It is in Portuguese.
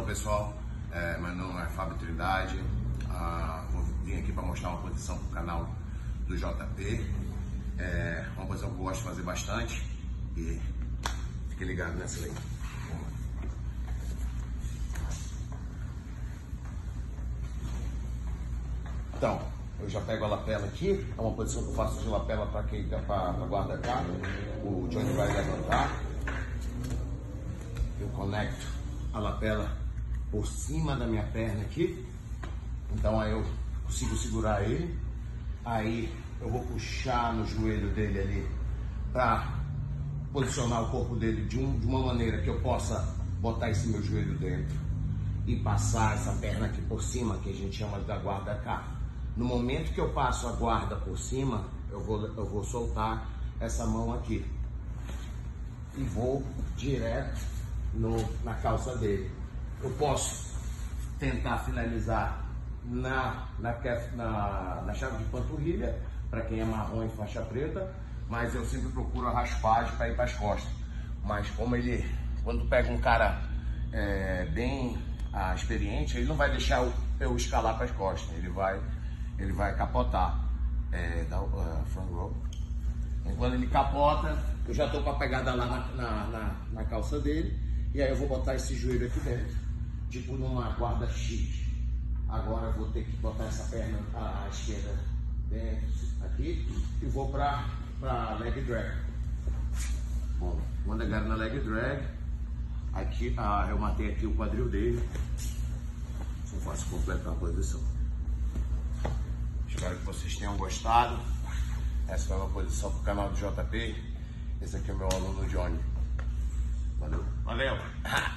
Então, pessoal, meu nome é Fábio Trindade. Vou vir aqui para mostrar uma posição para o canal do JP. Uma posição que eu gosto de fazer bastante. E fique ligado nessa daí. Então, eu já pego a lapela aqui. É uma posição que eu faço de lapela para guarda cá. O Johnny vai levantar. Eu conecto a lapela por cima da minha perna aqui. Então aí eu consigo segurar ele. Aí eu vou puxar no joelho dele ali para posicionar o corpo dele de uma maneira que eu possa botar esse meu joelho dentro e passar essa perna aqui por cima, que a gente chama da guarda cá. No momento que eu passo a guarda por cima, eu vou soltar essa mão aqui e vou direto na calça dele. Eu posso tentar finalizar na chave de panturrilha, para quem é marrom e faixa preta, mas eu sempre procuro a raspagem para ir para as costas. Mas quando pega um cara bem experiente, ele não vai deixar eu escalar para as costas, ele vai capotar. Front row. Quando ele capota, eu já estou com a pegada lá na calça dele, e aí eu vou botar esse joelho aqui dentro, tipo numa guarda X. Agora eu vou ter que botar essa perna à esquerda dentro aqui e vou para leg drag. Bom, quando eu agarro na leg drag, aqui eu matei aqui o quadril dele. Só posso completar a posição. Espero que vocês tenham gostado. Essa foi uma posição para o canal do JP. Esse aqui é o meu aluno Johnny. Valeu!